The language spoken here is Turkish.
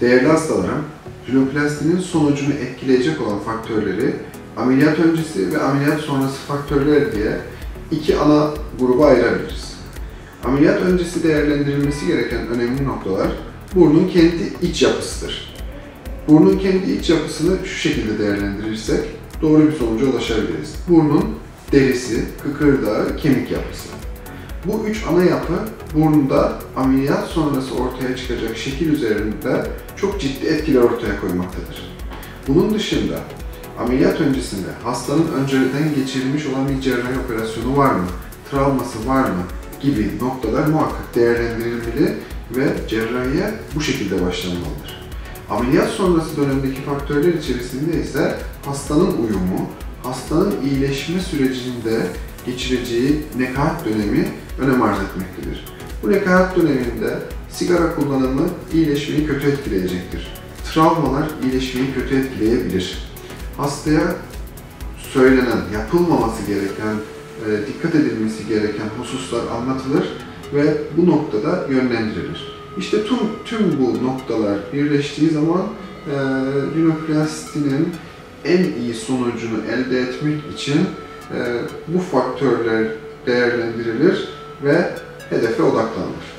Değerli hastalarım, rinoplastinin sonucunu etkileyecek olan faktörleri ameliyat öncesi ve ameliyat sonrası faktörler diye iki ana gruba ayırabiliriz. Ameliyat öncesi değerlendirilmesi gereken önemli noktalar burnun kendi iç yapısıdır. Burnun kendi iç yapısını şu şekilde değerlendirirsek doğru bir sonuca ulaşabiliriz. Burnun derisi, kıkırdağı, kemik yapısı. Bu üç ana yapı burnunda ameliyat sonrası ortaya çıkacak şekil üzerinde çok ciddi etkiler ortaya koymaktadır. Bunun dışında ameliyat öncesinde hastanın önceden geçirilmiş olan bir cerrahi operasyonu var mı, travması var mı gibi noktalar muhakkak değerlendirilmeli ve cerrahiye bu şekilde başlanmalıdır. Ameliyat sonrası dönemdeki faktörler içerisinde ise hastanın uyumu, hastanın iyileşme sürecinde geçireceği nekaat dönemi önem arz etmektedir. Bu nekaat döneminde sigara kullanımı iyileşmeyi kötü etkileyecektir. Travmalar iyileşmeyi kötü etkileyebilir. Hastaya söylenen, yapılmaması gereken, dikkat edilmesi gereken hususlar anlatılır ve bu noktada yönlendirilir. İşte tüm bu noktalar birleştiği zaman rinoplastinin en iyi sonucunu elde etmek için bu faktörler değerlendirilir ve hedefe odaklanılır.